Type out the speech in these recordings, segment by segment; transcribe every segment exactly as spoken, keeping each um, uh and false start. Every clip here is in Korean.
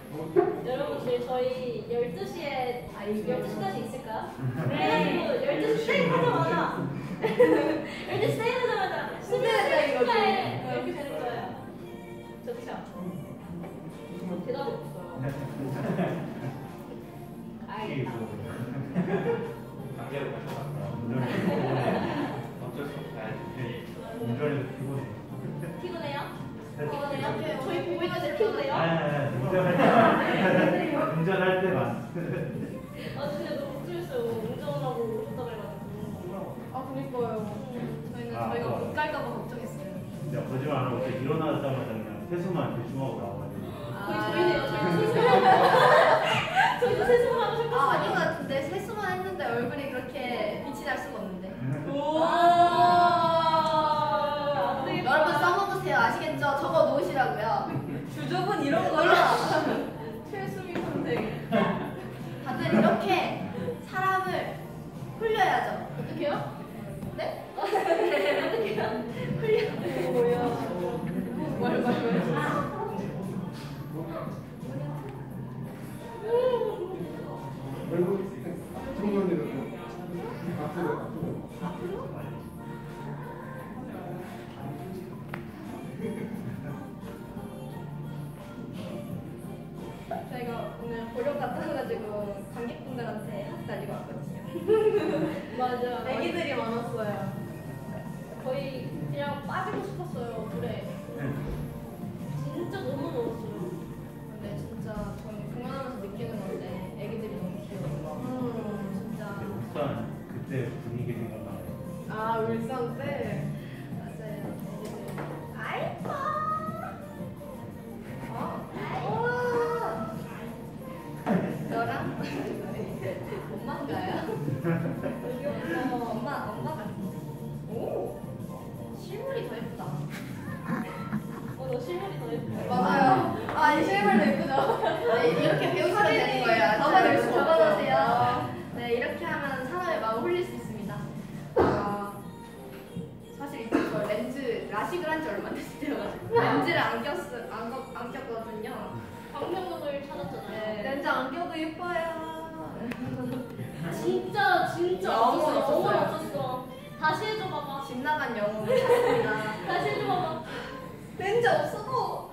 여러분 네, 저희 열두 시에 아 열두 시까지 있을까요? 네. 열두 시 세일 하자마자 열두 시 세일 하자마자 수면을 축하해 이렇게 되는 거예요. 좋죠? 대답이 없어요. 알겠다. 강제로 가져갔다. 어쩔 수 없다. 운전이 피곤해. 피곤해요? 피곤해요? 저희 보고 있는데 피곤해요? 아니, 운전할 때. 운전할 때만. 아 진짜 너무 스트레스요. 운전하고 오셨다 그래가지고. 아 그니까요. 저희는 아, 저희가 어. 못 갈까봐 걱정했어요. 진짜 거짓말 안 하고 일어나자마자 그냥 세수만 대충 하고 나와가지고. 거의 저희네요. 저희도 세수만 저희도 세수만 하고 싶었어요. 아 아닌 것 같은데 세수만 했는데 얼굴이 그렇게 빛이 날 수가 없는데. 오. 여러분 써먹으세요. 아시겠죠? 적어 놓으시라고요. 주접은 이런 거야. 최수미 선생. 다들 이렇게 사람을 홀려야죠. 어떻게요? 네? 어떻게요? 흘려. 뭐야? 뭘, 뭘, 뭘. 얼굴 중년이라고 앞으로 앞으로 저희가 오늘 보령 갔다 와가지고 관객분들한테 핫 달리고 왔거든요. 맞아. 애기들이 많았어요. 거의 그냥 빠지고 싶었어요 물에. 진짜 너무 더웠어요. 근데 진짜 저는 공연하면서 느끼는 건데 애기들이 너무 귀여워. 음. 진짜. 일단 그때 분위기 생각나요. 아 울산 때. 맞아요. 애기들. 아이고. 어. 아이고. 너랑 엄마인가요? 어, 엄마 엄마 같은데. 오. 실물이 더 예쁘다. 어, 너 실물이 더 예뻐. 맞아요. 아, 이 실물도 예쁘죠? 네, 이렇게 배우시면 되는 거예요. 적어놓으세요. 적어놓으세요. 네, 이렇게 하면 사람의 마음 홀릴 수 있습니다. 아, 사실 이제 저 렌즈 라식을 한 지 얼마 됐어요. 렌즈를 안 꼈, 안, 꼈- 안 꼈거든요. 방명록을 찾았잖아요. 네, 렌즈 안 껴도 예뻐요. 진짜 진짜 영혼 없었어. 영혼 없었어요. 없었어. 다시 해줘봐봐. 집 나간 영웅을 찾습니다. 다시 해줘봐봐. 렌즈 없어도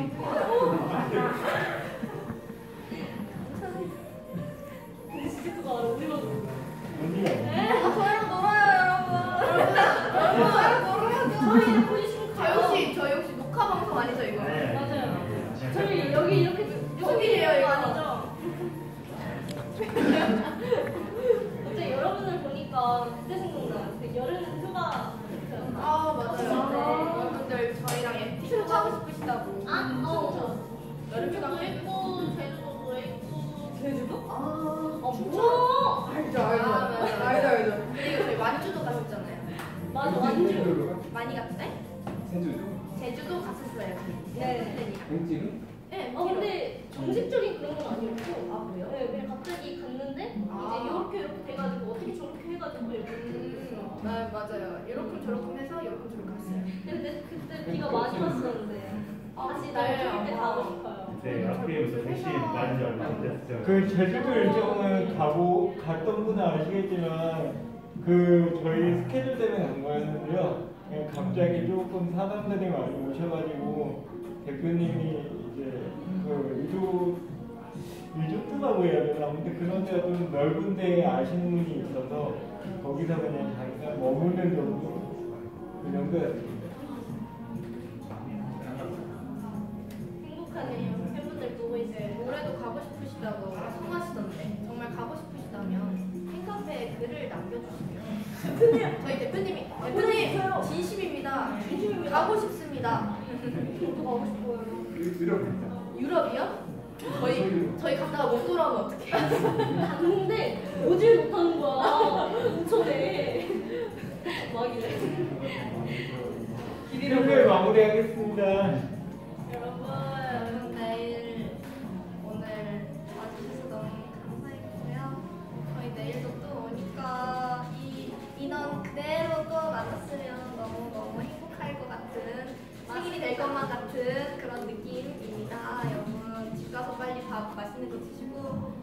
근데 진짜 그거 알아. 우리가 아, 저희랑 놀아요, 여러분. 여러분, 저희랑 놀아야죠. 저희 보이시면 저 가요. 역시 저 역시 녹화 방송 아니죠 이거? 네. 맞아요. 저희 여기 이렇게 속이에요, 여기 이거. 아니죠? 갑자기 여러분을 보니까 그때 생각나요. 그 여름 휴가 그 아 맞아요. 네. 여러분들 저희랑 엠티 하고 싶으시다고. 아, 어, 여름 휴가 여름휴가도 있고 제주도도 있고. 제주도? 아, 어, 뭐? 알죠, 알죠. 알죠, 알죠. 그리고 저희 완주도 가셨잖아요. 맞아, 완주. 많이 갔대? 제주도 제주도 갔었어요. 네. 경지는 네. 아 근데 정식적인 그런 건 아니었고. 아 그래요? 네, 그냥 갑자기 갔는데 아. 이제 이렇게 이렇게 돼가지고 어떻게 저렇게 해가지고 이렇게. 음, 네 맞아요. 이렇게 저렇게 해서 이렇게 저렇게 했어요. 근데 그때 비가 많이 왔었는데 아, 다시 그때 날 좋을 때 아마- 가고 싶어요. 그때 학교에서 대신 맞은 지 얼마 안 됐어요. 그 제주도 일정은 가고 갔던 분은 아시겠지만 그 저희 스케줄 때문에 간 거였는데요. 그냥 갑자기 조금 사람들이 많이 오셔가지고 대표님이 이제 그 유조 유조트라고 해야 되나 아무튼 그런 데가 좀 넓은 데에 아시는 분이 있어서 거기서 그냥 잠깐 머무는 정도 그 정도였습니다. 행복하네요. 팬분들 보고 있어요. 올해도 가고 싶으시다고 말씀하시던데 정말 가고 싶으시다면 팬카페에 글을 남겨주시면 저희 대표님이 대표님 진심입니다. 진심입니다. 가고 싶습니다. 저도 가고 싶어요. 유럽 있다. 유럽이요? 저희 저희 갔다가 못 돌아오면 어떡해요? 갔는데 오질 못하는 거야. 인천에. 막 이래. 이렇게 마무리하겠습니다. 여러분. 여러분 내일 오늘 와주셔서 너무 감사했고요. 저희 내일도 또 오니까 이 인원 그대로 또 만났으면 너무 너무 행복할 것 같은 생일이 될 것만 같은 그런 느낌입니다. 여러분 집 가서 빨리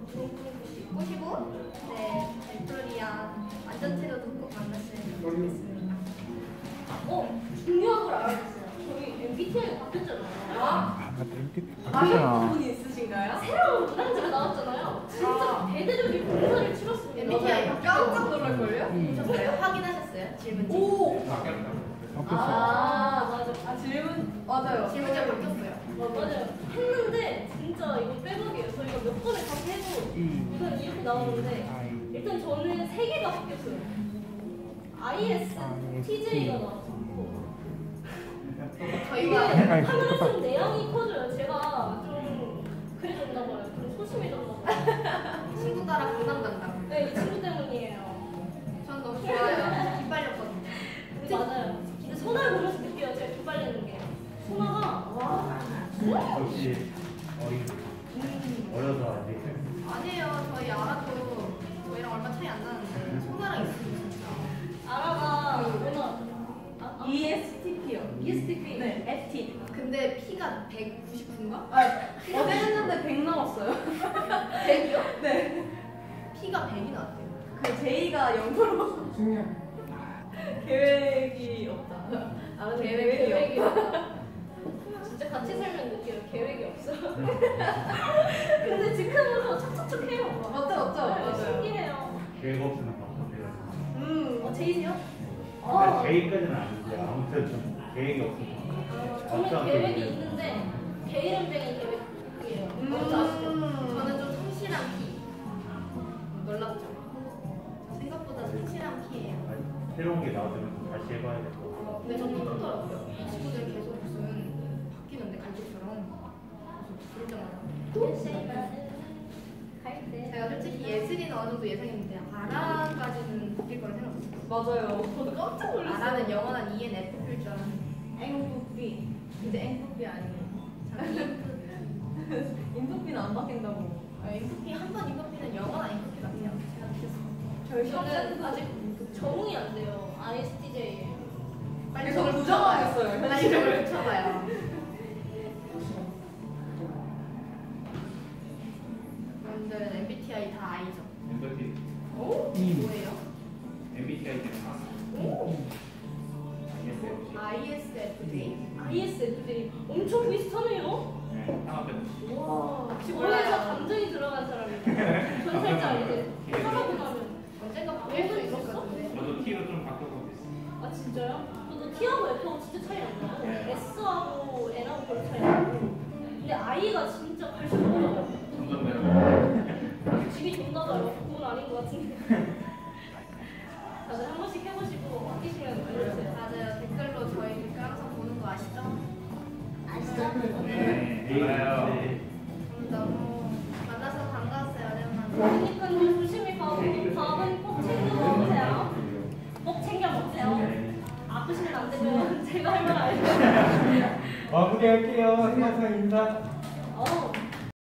둥둥 꼬시고 네 빅토리아 완전체로 듣고 만났으면 좋겠습니다. 어, 중요한 걸 알아봤어요. 저희 엠비티아이가 바뀌었잖아요. 아, 바뀌었잖아. 분이 있으신가요? 새로운 문항제가 나왔잖아요. 진짜 대대적인 공사를 치렀습니다. 엠비티아이 깜짝 놀랄걸요? 보셨어요? 확인하셨어요? 질문지? 오! 바뀌었다. 바뀌었어. 아, 맞아. 아 질문 맞아요. 질문지가 바뀌었어요. 맞아요. 했는데 진짜 이거 빼박이에요. 저희가 몇 번을 다시 해도 이건 이렇게 나오는데 일단 저는 세 개가 바뀌었어요. 아이에스, 티제이가 나왔고 저희가 이게 하면 좀 내향이 커져요. 제가 좀 그래졌나 봐요. 좀 소심해졌나 봐요. 친구 따라 강남 간다고. 네, 이 친구 때문이에요. 전 너무 좋아요. 기빨렸거든요. 근데 맞아요. 근데 소나를 보면서 느껴요. 제가 기빨리는 게. 소나가 와. 역시 어린 어려서 아직. 아니에요. 저희 아라도 저희랑 얼마 차이 안 나는데 소나랑 있으면 진짜. 아라가 뭐나 아, 이에스티피요. 이에스티피. 네, 에프티. 근데 P가 백구십구인가? 아, 어제 했는데 백 나왔어요. 백이요? 네. P가 백이 나왔대요. 그 J가 영으로 승리야. 계획이 없다. 아, 계획이 계획이 없다. 진짜 같이 살면 느껴요. 계획이 없어. 근데 즉흥으로 척척척 해요. 맞죠, 맞죠, 네, 맞아요. 신기해요. 계획 없으면 바꿔줘야지. 음, 어, 제이세요? 아, 계획까지는 아니지. 아무튼 좀 계획이 없으면. 저는 계획이 있는데 게으름쟁이 계획이에요. 음, 뭔지 아시죠? 저는 좀 성실한 P. 놀랍죠? 생각보다 성실한 P예요. 새로운 게 나오면 좀 다시 해봐야 될 것 같고. 근데 전 똑같더라고요. 이 친구들 계속 무슨 바뀌는데 갈색처럼 그럴 때마다. 갈때 제가 솔직히 예슬이는 어느 정도 예상했는데 아라까지는 바뀔 거라 생각했어요. 맞아요. 저도 깜짝 놀랐어요. 아라는 영원한 이엔에프피일 줄 알았는데 앵프피. 근데 앵프피 아니에요. 인프피는 안 바뀐다고. 앵프피 한 번 앵프피는 영원한 앵프피 같아요. 저희 저는 아직 적응이 안 돼요. 아이에스티제이. 빨리 저걸 부정하겠어요. 빨리 저걸 붙여봐요. 여러분들은 엠비티아이 다 아이죠? 엠비티. 오? 음. 뭐예요? 엠비티아이 때문에 나왔어. 오? 아이에스에프씨. 아이에스에프제이? 아이에스에프제이. 엄청 비슷하네요. 네, 하나 빼고. 와. 원래 저 감정이 들어간 사람이에요. 전 살짝 이제 하고 나면. 언젠가 바뀔 수 있을 것 같은데. 저도 T로 좀 바꿔보고 있어요. 아 진짜요? 저도 T하고 F하고 진짜 차이 안 나요. S하고 N하고 별로 차이 안 나고. 근데 I가 진짜 갈수록 어려워요. 점점 내려가요. 집이 좋나 봐요. 그건 아닌 것 같은데. 다들 한 번씩 해보시고 바뀌시면 알려주세요. 맞아요. 댓글로 저희 댓글 항상 보는 거 아시죠? 아시죠? 네, 알아요. 네. 너무 만나서 반가웠어요. 오랜만에. 그러니까요. 조심히 가고 밥은 꼭 챙겨 먹으세요. 꼭 챙겨 먹으세요. 아프시면 안 되고요. 제가 할 말 알죠? 마무리할게요. 항상 인사. 어우.